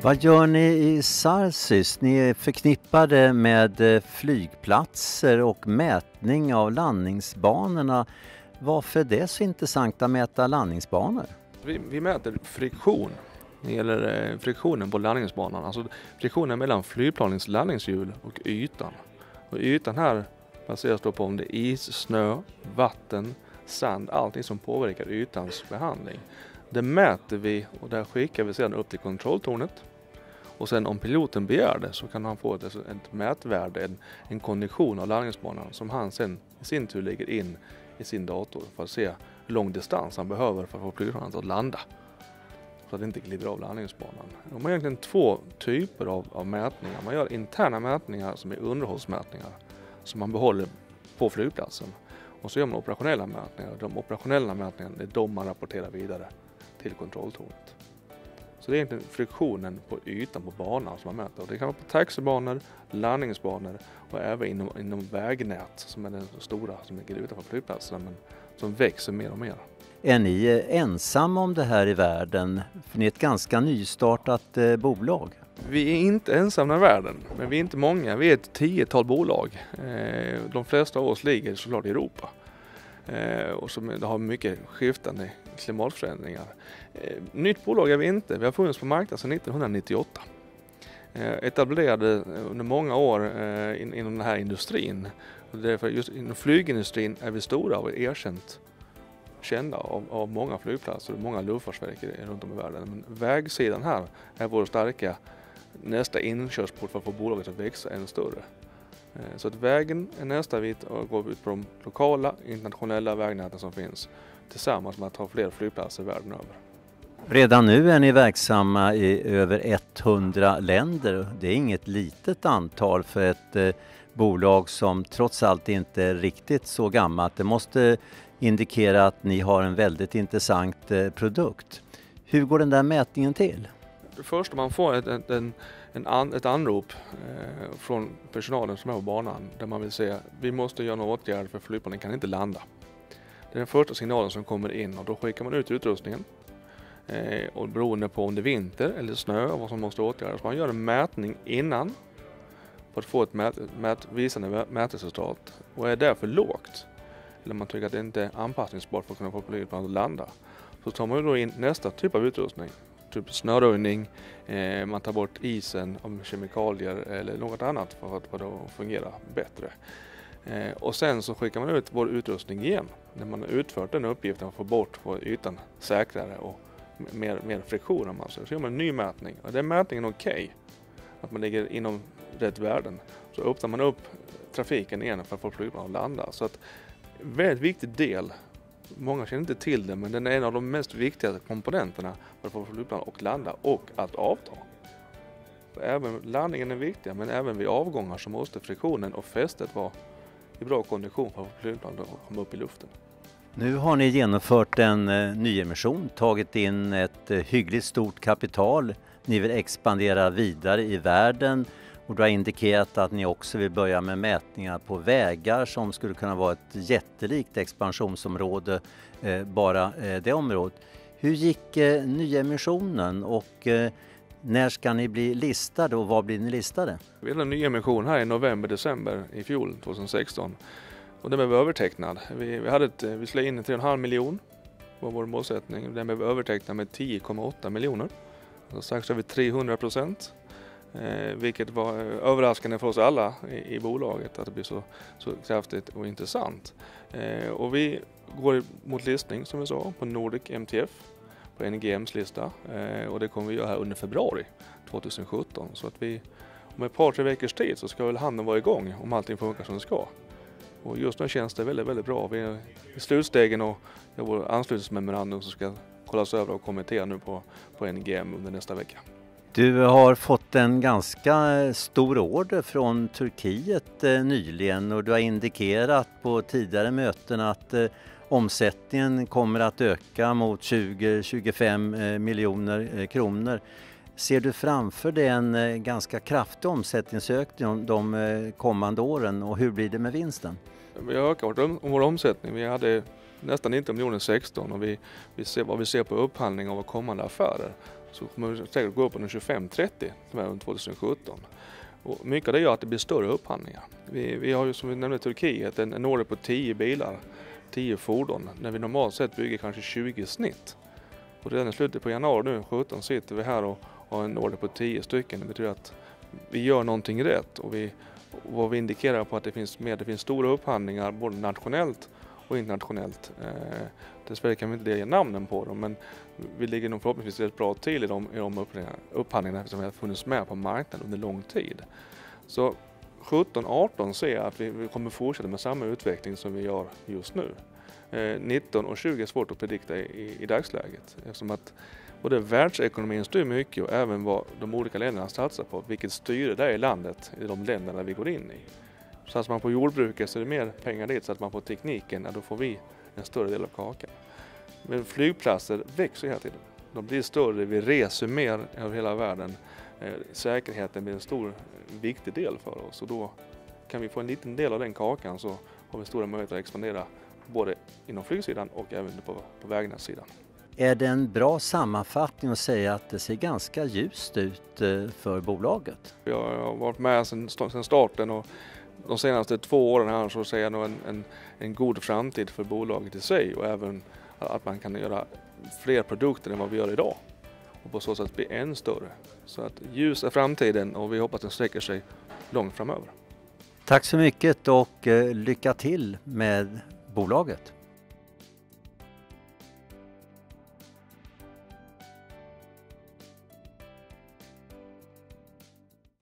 Vad gör ni i Sarsis? Ni är förknippade med flygplatser och mätning av landningsbanorna. Varför är det så intressant att mäta landningsbanor? Vi mäter friktion. Det gäller friktionen på landningsbanan. Alltså friktionen mellan flygplanens landningshjul och ytan. Och ytan här baseras då på om det är is, snö, vatten, sand, allting som påverkar ytans behandling. Det mäter vi och där skickar vi sedan upp till kontrolltornet. Och sen om piloten begär det så kan han få ett mätvärde, en kondition av landningsbanan som han sen i sin tur lägger in i sin dator för att se hur lång distans han behöver för att få flygplanet att landa. Så att det inte glider av landningsbanan. Man har egentligen två typer av mätningar. Man gör interna mätningar som är underhållsmätningar som man behåller på flygplatsen. Och så gör man operationella mätningar. De operationella mätningarna är de man rapporterar vidare till kontrolltornet. Så det är egentligen friktionen på ytan på banan som man mäter. Och det kan vara på taxibanor, landningsbanor och även inom vägnät som är den stora som ligger utanför flygplatsen men som växer mer och mer. Är ni ensamma om det här i världen? För ni är ett ganska nystartat bolag. Vi är inte ensamma i världen, men vi är inte många. Vi är ett 10-tal bolag. De flesta av oss ligger såklart i Europa. Och som har mycket skiftande klimatförändringar. Nytt bolag är vi inte. Vi har funnits på marknaden sedan 1998. Etablerade under många år inom den här industrin. Och därför just inom flygindustrin är vi stora och erkänt kända av många flygplatser och många luftfartsverk runt om i världen. Men vägsidan här är vår starka nästa inkörsport för att få bolaget att växa ännu större. Så att vägen är nästa bit och går ut på de lokala internationella vägnäten som finns tillsammans med att ha fler flygplatser världen över. Redan nu är ni verksamma i över 100 länder. Det är inget litet antal för ett bolag som trots allt inte är riktigt så gammalt. Det måste indikera att ni har en väldigt intressant produkt. Hur går den där mätningen till? Först man får ett anrop från personalen som är på banan där man vill säga vi måste göra någon åtgärd för flygplanen kan inte landa. Det är den första signalen som kommer in och då skickar man ut utrustningen. Och beroende på om det är vinter eller snö och vad som måste åtgärdas. Man gör en mätning innan för att få ett visande mätresultat. Och är det för lågt eller man tycker att det inte är anpassningsbart för att kunna få flygplanet att landa så tar man då in nästa typ av utrustning. Typ snöröjning, man tar bort isen om kemikalier eller något annat för att det fungera bättre. Och sen så skickar man ut vår utrustning igen när man har utfört den uppgiften att få bort på ytan säkrare och mer friktion om man så gör man en ny mätning. Och den mätningen är okej. Att man ligger inom rätt värden. Så öppnar man upp trafiken igen för att få flygplanet att landa. Så att väldigt viktig del. Många känner inte till det men den är en av de mest viktiga komponenterna för att få flygplanet att landa och att avta. Även landningen är viktig men även vid avgångar så måste friktionen och fästet vara i bra kondition för att få flygplanet att komma upp i luften. Nu har ni genomfört en nyemission, tagit in ett hyggligt stort kapital. Ni vill expandera vidare i världen och du har indikerat att ni också vill börja med mätningar på vägar som skulle kunna vara ett jättelikt expansionsområde, bara det området. Hur gick nyemissionen och när ska ni bli listade och var blir ni listade? Vi hade en nyemission här i november-december i fjol 2016. Och den blev övertecknad. Vi slog in 3,5 miljoner var vår målsättning. Den blev övertecknad med 10,8 miljoner. Så strax över 300%. Vilket var överraskande för oss alla i bolaget att det blir så kraftigt och intressant. Och vi går mot listning som vi sa på Nordic MTF på NGMs lista. Och det kommer vi göra här under februari 2017. Så att vi om ett par, 3 veckors tid så ska väl handeln vara igång om allting funkar som det ska. Och just nu känns det väldigt, väldigt bra. Vi är i slutstegen och det är vår anslutningsmemorandum som ska kollas över och kommentera nu på NGM under nästa vecka. Du har fått en ganska stor order från Turkiet nyligen och du har indikerat på tidigare möten att omsättningen kommer att öka mot 20-25 miljoner kronor. Ser du framför dig en ganska kraftig omsättningsökning de kommande åren och hur blir det med vinsten? Vi har ökat vår omsättning. Vi hade nästan 19 miljoner 16 och vi ser vad vi ser på upphandling av kommande affärer. så kommer vi säkert gå upp under 25-30 som är under 2017. Och mycket av det gör att det blir större upphandlingar. Vi har ju som vi nämnde i Turkiet en order på 10 bilar, 10 fordon, när vi normalt sett bygger kanske 20 snitt. Och redan i slutet på januari nu, 17, sitter vi här och har en order på 10 stycken. Det betyder att vi gör någonting rätt och vad vi indikerar på att det finns stora upphandlingar både nationellt och internationellt. Dessvärre kan vi inte ge namnen på dem, men vi ligger nog förhoppningsvis rätt bra till i de upphandlingarna som har funnits med på marknaden under lång tid. Så 17-18 ser jag att vi kommer fortsätta med samma utveckling som vi gör just nu. 19 och 20 är svårt att predikta i dagsläget, eftersom att både världsekonomin styr mycket och även vad de olika länderna satsar på, vilket styre det är i landet, i de länderna vi går in i. Satsar man på jordbruket så är det mer pengar dit, så att man på tekniken, då får vi en större del av kakan. Men flygplatser växer hela tiden. De blir större, vi reser mer över hela världen. Säkerheten blir en stor, viktig del för oss, och då kan vi få en liten del av den kakan, så har vi stora möjligheter att expandera både inom flygsidan och även på vägnätssidan. Är det en bra sammanfattning att säga att det ser ganska ljust ut för bolaget? Jag har varit med sedan starten, och de senaste 2 åren här så ser jag nog en god framtid för bolaget i sig, och även att man kan göra fler produkter än vad vi gör idag och på så sätt bli än större. Så att ljus är framtiden, och vi hoppas att den sträcker sig långt framöver. Tack så mycket och lycka till med bolaget.